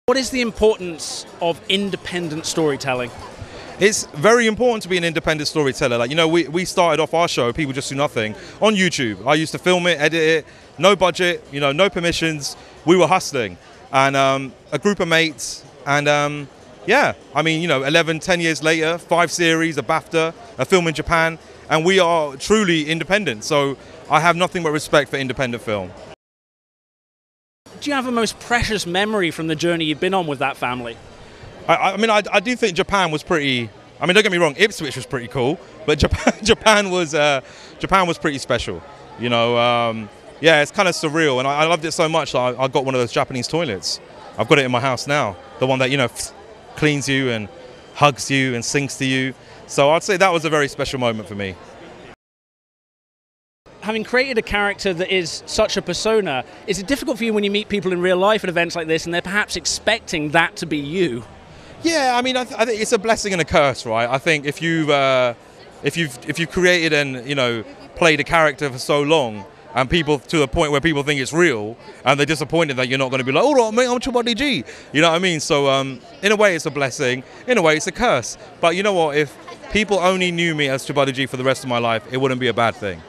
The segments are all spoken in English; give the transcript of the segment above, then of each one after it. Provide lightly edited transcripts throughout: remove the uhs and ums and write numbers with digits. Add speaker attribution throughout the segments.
Speaker 1: What is the importance of independent storytelling?
Speaker 2: It's very important to be an independent storyteller. Like, you know, we started off our show, People Just Do Nothing, on YouTube. I used to film it, edit it, no budget, you know, no permissions. We were hustling. And a group of mates. And yeah, I mean, you know, 11, 10 years later, 5 series, a BAFTA, a film in Japan. And we are truly independent. So I have nothing but respect for independent film.
Speaker 1: Do you have a most precious memory from the journey you've been on with that family?
Speaker 2: I mean, I do think Japan was pretty. I mean, don't get me wrong, Ipswich was pretty cool, but Japan was pretty special. You know, yeah, it's kind of surreal, and I loved it so much. I got one of those Japanese toilets. I've got it in my house now. The one that, you know, cleans you and hugs you and sings to you. So I'd say that was a very special moment for me.
Speaker 1: Having created a character that is such a persona, is it difficult for you when you meet people in real life at events like this and they're perhaps expecting that to be you?
Speaker 2: Yeah, I mean, I think it's a blessing and a curse, right? I think if you've created and, you know, played a character for so long, and people to the point where people think it's real, and they're disappointed that you're not going to be like, "Oh, mate, I'm Chubadi G," you know what I mean? So in a way, it's a blessing. In a way, it's a curse. But you know what? If people only knew me as Chubadi G for the rest of my life, it wouldn't be a bad thing.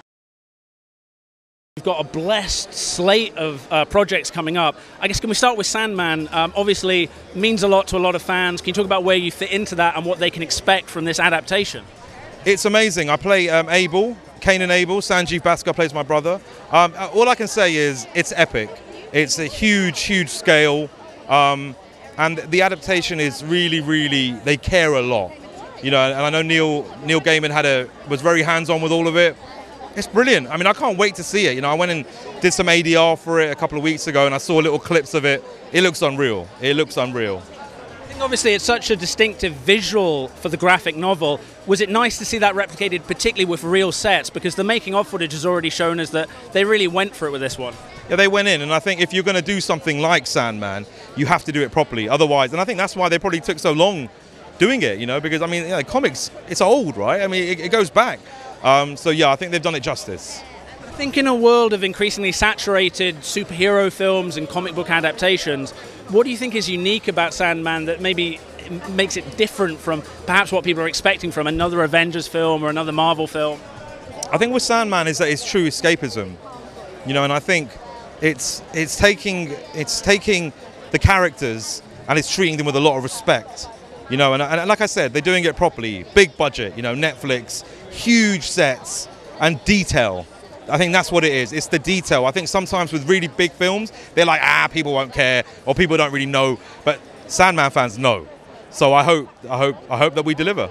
Speaker 1: You've got a blessed slate of projects coming up. I guess, can we start with Sandman? Obviously, means a lot to a lot of fans. Can you talk about where you fit into that and what they can expect from this adaptation?
Speaker 2: It's amazing. I play Abel, Kanan Abel. Sanjeev Bhaskar plays my brother. All I can say is it's epic. It's a huge, huge scale. And the adaptation is really, really, they care a lot. You know, and I know Neil Gaiman was very hands-on with all of it. It's brilliant. I mean, I can't wait to see it. You know, I went and did some ADR for it a couple of weeks ago, and I saw little clips of it. It looks unreal. It looks unreal.
Speaker 1: I think obviously it's such a distinctive visual for the graphic novel. Was it nice to see that replicated, particularly with real sets? Because the making-of footage has already shown us that they really went for it with this one.
Speaker 2: Yeah, they went in, and I think if you're going to do something like Sandman, you have to do it properly. Otherwise, and I think that's why they probably took so long doing it, you know, because, I mean, you know, comics, it's old, right? I mean, it goes back. So yeah, I think they've done it justice.
Speaker 1: I think in a world of increasingly saturated superhero films and comic book adaptations, what do you think is unique about Sandman that maybe makes it different from perhaps what people are expecting from another Avengers film or another Marvel film?
Speaker 2: I think with Sandman is that it's true escapism, you know, and I think it's taking the characters and it's treating them with a lot of respect. You know, and like I said, they're doing it properly. Big budget, you know, Netflix, huge sets and detail. I think that's what it is. It's the detail. I think sometimes with really big films, they're like, people won't care, or people don't really know. But Sandman fans know. So I hope that we deliver.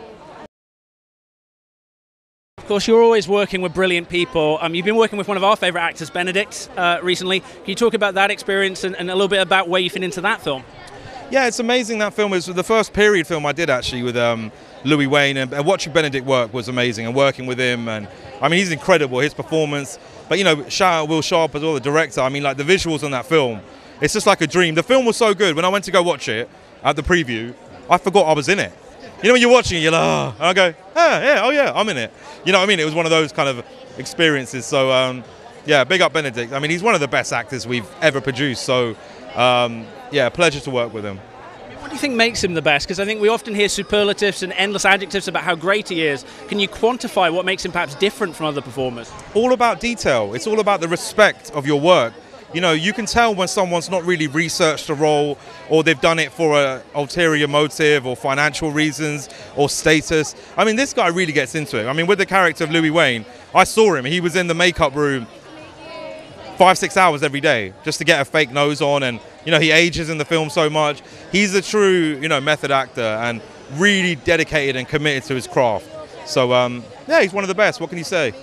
Speaker 1: Of course, you're always working with brilliant people. You've been working with one of our favourite actors, Benedict, recently. Can you talk about that experience and a little bit about where you fit into that film?
Speaker 2: Yeah, it's amazing. That film was the first period film I did actually with Louis Wayne, and watching Benedict work was amazing, and working with him, and I mean, he's incredible, his performance. But you know, shout out Will Sharp as well, the director. I mean, like the visuals on that film, it's just like a dream. The film was so good. When I went to go watch it at the preview, I forgot I was in it. You know, when you're watching it, you're like, oh, and I go, oh yeah, I'm in it. You know what I mean? It was one of those kind of experiences. So yeah, big up Benedict. I mean, he's one of the best actors we've ever produced. So yeah, pleasure to work with him.
Speaker 1: What do you think makes him the best? Because I think we often hear superlatives and endless adjectives about how great he is. Can you quantify what makes him perhaps different from other performers?
Speaker 2: All about detail. It's all about the respect of your work. You know, you can tell when someone's not really researched a role, or they've done it for an ulterior motive or financial reasons or status. I mean, this guy really gets into it. I mean, with the character of Louis Wayne, I saw him. He was in the makeup room 5-6 hours every day just to get a fake nose on, and you know, he ages in the film so much. He's a true, you know, method actor and really dedicated and committed to his craft. So yeah, he's one of the best. What can you say?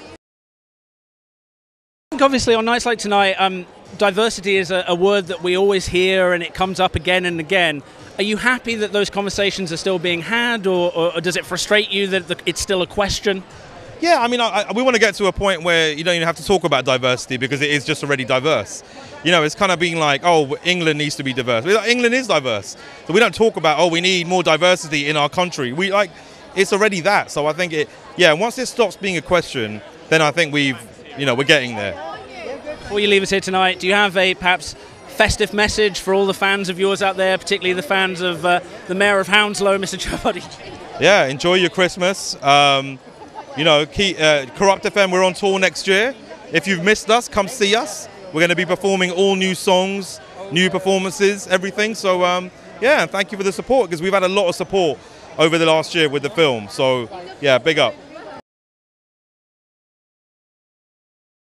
Speaker 1: I think obviously on nights like tonight, diversity is a word that we always hear, and it comes up again and again. Are you happy that those conversations are still being had, or does it frustrate you that it's still a question?
Speaker 2: Yeah, I mean, we want to get to a point where you don't even have to talk about diversity because it is just already diverse. You know, it's kind of being like, oh, England needs to be diverse. England is diverse. So we don't talk about, oh, we need more diversity in our country. It's already that. So I think once it stops being a question, then I think we're getting there.
Speaker 1: Before you leave us here tonight, do you have a perhaps festive message for all the fans of yours out there, particularly the fans of the Mayor of Hounslow, Mr. Chaudhry?
Speaker 2: Yeah, enjoy your Christmas. You know, Corrupt FM, we're on tour next year. If you've missed us, come see us. We're going to be performing all new songs, new performances, everything. So, yeah, thank you for the support, because we've had a lot of support over the last year with the film. So, yeah, big up.